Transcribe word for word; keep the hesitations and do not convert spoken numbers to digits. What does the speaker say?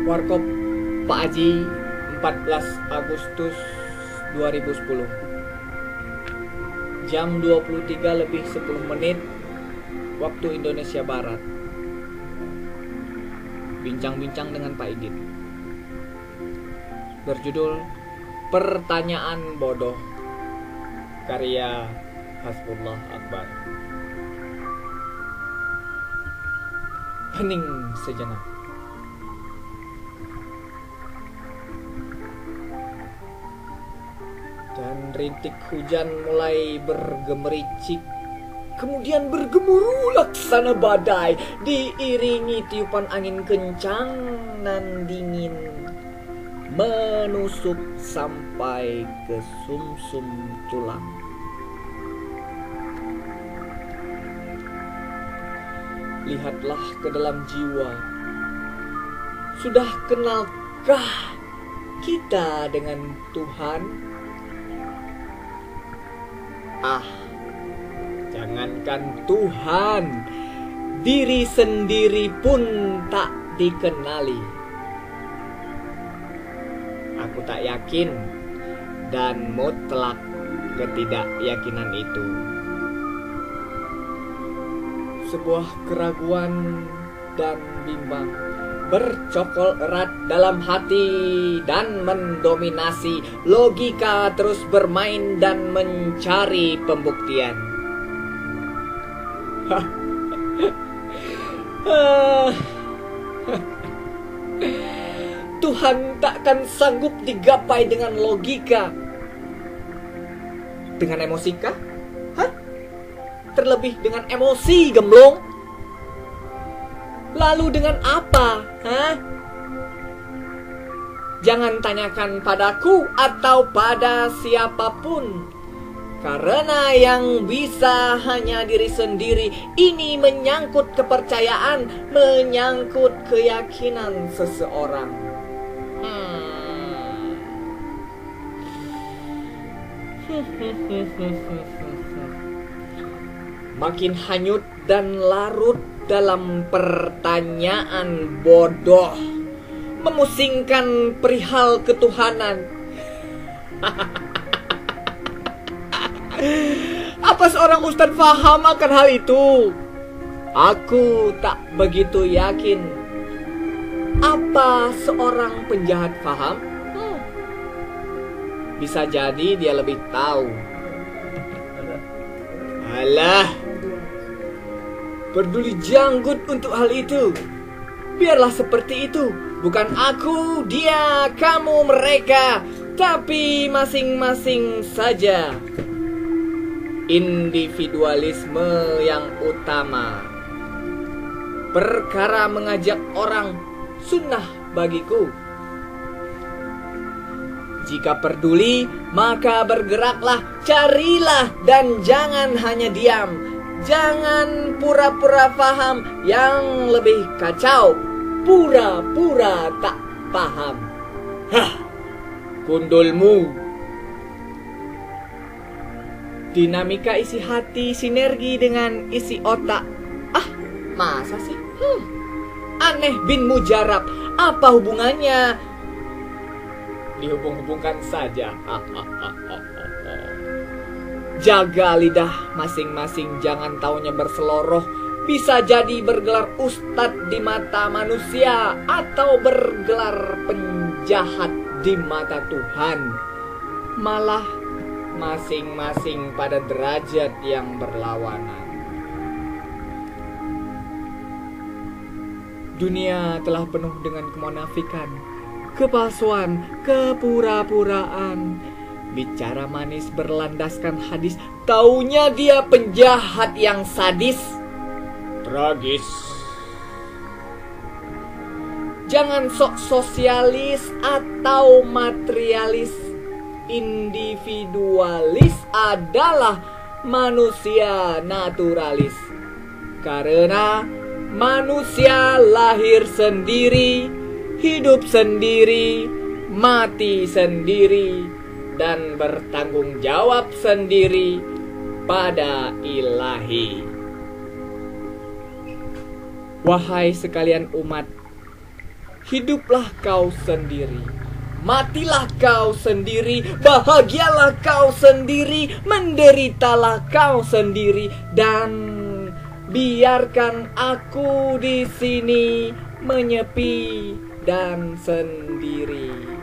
Warkop Pak Aji, empat belas Agustus dua ribu sepuluh. Jam dua puluh tiga lebih sepuluh menit waktu Indonesia Barat. Bincang-bincang dengan Pak Idit. Berjudul Pertanyaan Bodoh, karya Hasbullah Akbar. Hening sejenak. Dan rintik hujan mulai bergemericik, kemudian bergemuruh laksana badai, diiringi tiupan angin kencang nan dingin, menusuk sampai ke sumsum tulang. Lihatlah ke dalam jiwa. Sudah kenalkah kita dengan Tuhan? Ah, jangankan Tuhan, diri sendiri pun tak dikenali. Aku tak yakin dan mutlak ketidakyakinan itu. Sebuah keraguan dan bimbang bercokol erat dalam hati dan mendominasi. Logika terus bermain dan mencari pembuktian. Tuhan takkan sanggup digapai dengan logika. Dengan emosi kah? Hah? Terlebih dengan emosi, gemblong. Lalu dengan apa? Hah? Jangan tanyakan padaku atau pada siapapun, karena yang bisa hanya diri sendiri. Ini menyangkut kepercayaan, menyangkut keyakinan seseorang. Hmm. Makin hanyut dan larut dalam pertanyaan bodoh, memusingkan perihal ketuhanan. Apa seorang ustadz faham akan hal itu? Aku tak begitu yakin. Apa seorang penjahat faham? Hmm. Bisa jadi dia lebih tahu. Alah, peduli janggut untuk hal itu. Biarlah seperti itu. Bukan aku, dia, kamu, mereka, tapi masing-masing saja. Individualisme yang utama. Perkara mengajak orang sunnah bagiku. Jika peduli, maka bergeraklah, carilah, dan jangan hanya diam. Jangan pura-pura paham, yang lebih kacau, pura-pura tak paham. Hah, kundulmu. Dinamika isi hati sinergi dengan isi otak. Ah, masa sih? Hmm, aneh bin mujarab. Apa hubungannya? Dihubung-hubungkan saja. Jaga lidah masing-masing, jangan taunya berseloroh. Bisa jadi bergelar ustadz di mata manusia atau bergelar penjahat di mata Tuhan. Malah masing-masing pada derajat yang berlawanan. Dunia telah penuh dengan kemunafikan, kepalsuan, kepura-puraan. Bicara manis berlandaskan hadis, taunya dia penjahat yang sadis. Tragis. Jangan sok sosialis atau materialis. Individualis adalah manusia naturalis. Karena manusia lahir sendiri, hidup sendiri, mati sendiri, dan bertanggung jawab sendiri pada Ilahi. Wahai sekalian umat, hiduplah kau sendiri, matilah kau sendiri, bahagialah kau sendiri, menderitalah kau sendiri, dan biarkan aku di sini menyepi dan sendiri.